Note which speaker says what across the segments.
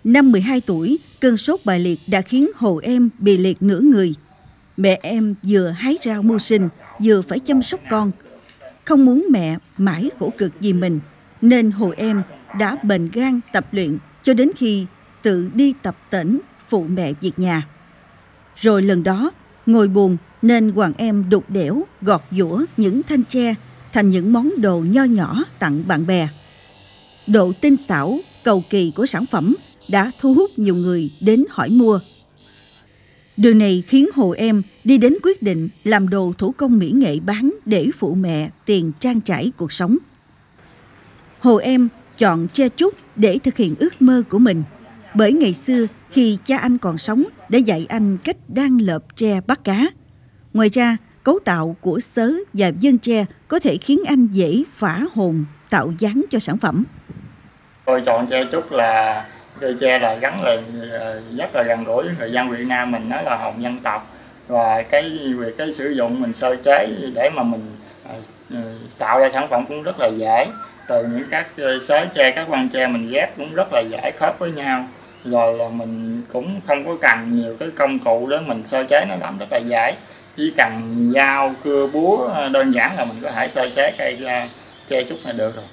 Speaker 1: Năm 12 tuổi, cơn sốt bại liệt đã khiến Hồ Em bị liệt nửa người. Mẹ em vừa hái rau mưu sinh, vừa phải chăm sóc con. Không muốn mẹ mãi khổ cực vì mình, nên Hồ Em đã bền gan tập luyện cho đến khi tự đi tập tễnh phụ mẹ việc nhà. Rồi lần đó, ngồi buồn nên Hoàng Em đục đẽo gọt giũa những thanh tre thành những món đồ nho nhỏ tặng bạn bè. Độ tinh xảo, cầu kỳ của sản phẩm đã thu hút nhiều người đến hỏi mua. Điều này khiến Hồ Em đi đến quyết định làm đồ thủ công mỹ nghệ bán để phụ mẹ tiền trang trải cuộc sống. Hồ Em chọn tre trúc để thực hiện ước mơ của mình, bởi ngày xưa khi cha anh còn sống đã dạy anh cách đan lợp tre bắt cá. Ngoài ra, cấu tạo của xớ và vân tre có thể khiến anh dễ phả hồn tạo dáng cho sản phẩm.
Speaker 2: Tôi chọn tre trúc là cây tre là gắn liền rất là gần gũi với người dân Việt Nam mình, nói là hồn dân tộc, và cái sử dụng mình sơ chế để mà mình tạo ra sản phẩm cũng rất là dễ. Từ những các xớ tre, các quan tre mình ghép cũng rất là dễ khớp với nhau, rồi là mình cũng không có cần nhiều cái công cụ để mình sơ chế, nó làm rất là dễ, chỉ cần dao, cưa, búa đơn giản là mình có thể sơ chế cây tre trúc này được rồi.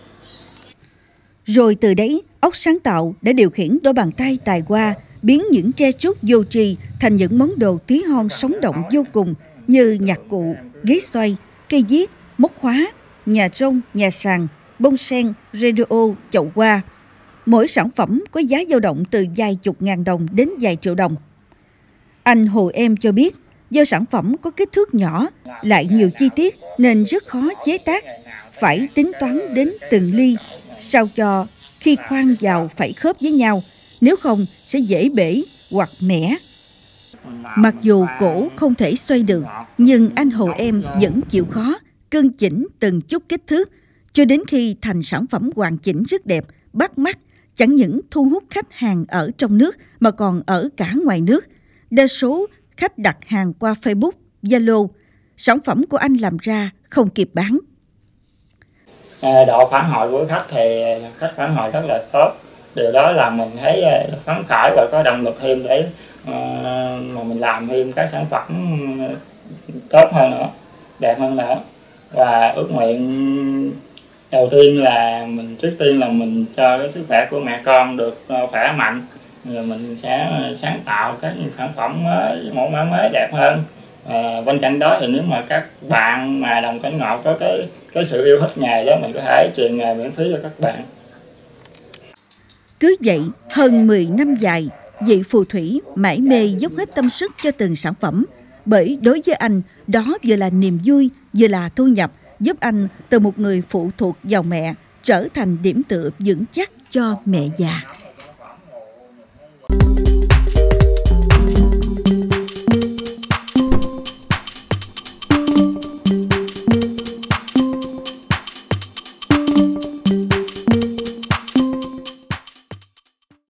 Speaker 1: Rồi từ đấy, óc sáng tạo đã điều khiển đôi bàn tay tài hoa, biến những tre trúc vô tri thành những món đồ tí hon sống động vô cùng như nhạc cụ, ghế xoay, cây viết, móc khóa, nhà rông, nhà sàn, bông sen, radio, chậu hoa. Mỗi sản phẩm có giá dao động từ vài chục ngàn đồng đến vài triệu đồng. Anh Hồ Em cho biết, do sản phẩm có kích thước nhỏ, lại nhiều chi tiết nên rất khó chế tác, phải tính toán đến từng ly, sao cho khi khoan vào phải khớp với nhau, nếu không sẽ dễ bể hoặc mẻ. Mặc dù cổ không thể xoay được, nhưng anh Hồ Em vẫn chịu khó, cân chỉnh từng chút kích thước, cho đến khi thành sản phẩm hoàn chỉnh rất đẹp, bắt mắt, chẳng những thu hút khách hàng ở trong nước mà còn ở cả ngoài nước. Đa số khách đặt hàng qua Facebook, Zalo, sản phẩm của anh làm ra không kịp bán.
Speaker 2: Độ phản hồi của khách thì khách phản hồi rất là tốt. Điều đó là mình thấy phấn khởi và có động lực thêm để mà mình làm thêm các sản phẩm tốt hơn nữa, đẹp hơn nữa. Và ước nguyện đầu tiên là trước tiên là mình cho cái sức khỏe của mẹ con được khỏe mạnh, rồi mình sẽ sáng tạo các sản phẩm mới, mẫu mã mới đẹp hơn. Bên cạnh đó thì nếu mà các bạn mà đồng cảnh ngộ có cái sự yêu thích nghề đó, mình có thể truyền nghề miễn phí cho các bạn.
Speaker 1: Cứ vậy, hơn 10 năm dài, vị phù thủy mải mê dốc hết tâm sức cho từng sản phẩm. Bởi đối với anh, đó vừa là niềm vui, vừa là thu nhập, giúp anh từ một người phụ thuộc vào mẹ trở thành điểm tựa vững chắc cho mẹ già.